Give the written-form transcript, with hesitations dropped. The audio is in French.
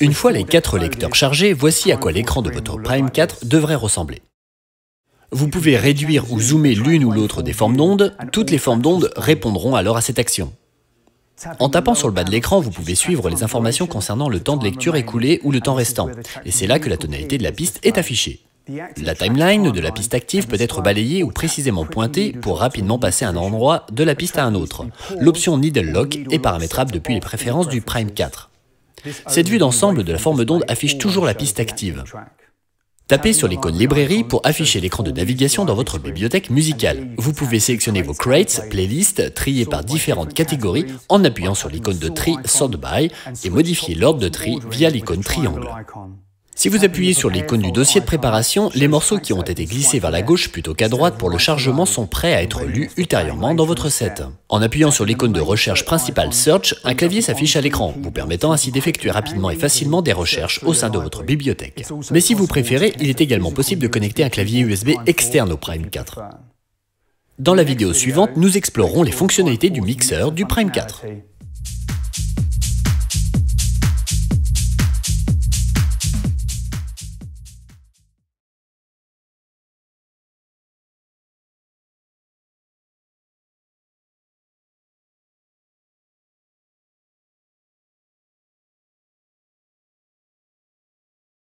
Une fois les 4 lecteurs chargés, voici à quoi l'écran de votre Prime 4 devrait ressembler. Vous pouvez réduire ou zoomer l'une ou l'autre des formes d'onde. Toutes les formes d'onde répondront alors à cette action. En tapant sur le bas de l'écran, vous pouvez suivre les informations concernant le temps de lecture écoulé ou le temps restant. Et c'est là que la tonalité de la piste est affichée. La timeline de la piste active peut être balayée ou précisément pointée pour rapidement passer un endroit de la piste à un autre. L'option Needle Lock est paramétrable depuis les préférences du Prime 4. Cette vue d'ensemble de la forme d'onde affiche toujours la piste active. Tapez sur l'icône Librairie pour afficher l'écran de navigation dans votre bibliothèque musicale. Vous pouvez sélectionner vos crates, playlists, triées par différentes catégories en appuyant sur l'icône de tri Sort By et modifier l'ordre de tri via l'icône triangle. Si vous appuyez sur l'icône du dossier de préparation, les morceaux qui ont été glissés vers la gauche plutôt qu'à droite pour le chargement sont prêts à être lus ultérieurement dans votre set. En appuyant sur l'icône de recherche principale Search, un clavier s'affiche à l'écran, vous permettant ainsi d'effectuer rapidement et facilement des recherches au sein de votre bibliothèque. Mais si vous préférez, il est également possible de connecter un clavier USB externe au Prime 4. Dans la vidéo suivante, nous explorerons les fonctionnalités du mixeur du Prime 4.